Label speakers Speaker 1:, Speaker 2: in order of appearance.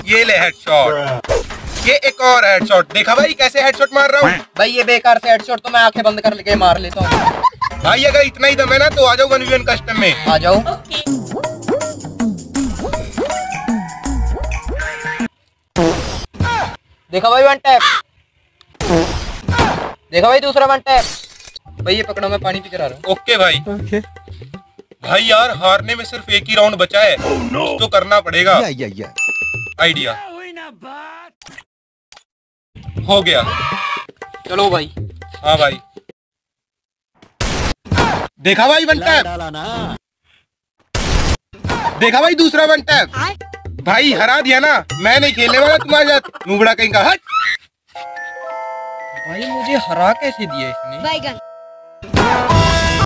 Speaker 1: ये ले हेडशॉट, ये एक और हेडशॉट। देखा भाई कैसे हेडशॉट मार रहा हूँ।
Speaker 2: भाई ये बेकार से हेडशॉट तो मैं आंखें बंद कर लेके मार लेता हूँ।
Speaker 1: भाई अगर इतना ही दम है ना तो आ जाओ 1v1 कस्टम में।
Speaker 2: आ जाओ। देखा भाई वन टैप, देखा भाई दूसरा वन टैप। भाई ये पकड़ो, मैं पानी पी कर आ रहा हूँ।
Speaker 1: ओके भाई। भाई यार हारने में सिर्फ एक ही राउंड बचा है, कुछ तो करना पड़ेगा। आइडिया हो गया।
Speaker 2: चलो भाई।
Speaker 1: हाँ भाई, देखा भाई वन टैप, देखा भाई दूसरा वन टैप। भाई हरा दिया ना, मैं नहीं खेलने वाला तुम्हारे साथ, नूबड़ा कहीं का। हट
Speaker 2: भाई मुझे हरा कैसे दिया इसने?